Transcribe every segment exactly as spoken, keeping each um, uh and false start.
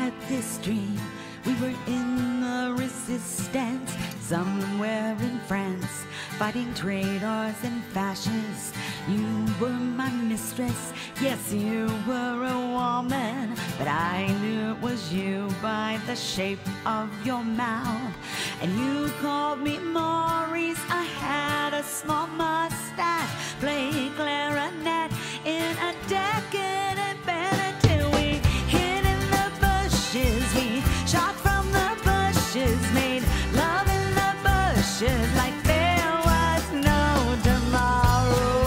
had this dream. We were in the resistance, somewhere in France, fighting traitors and fascists. You were my mistress, yes, you were a woman, but I knew it was you by the shape of your mouth. And you called me Maurice. I had a small mustache, played clarinet in a decadent band until we hid in the bushes. We shot from the bushes, made love in the bushes like there was no tomorrow.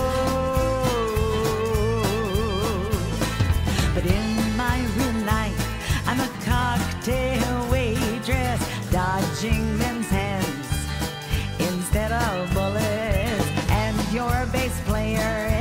But in my real life, I'm a cocktail waitress, dodging men's hands instead of bullets. And you're a bass player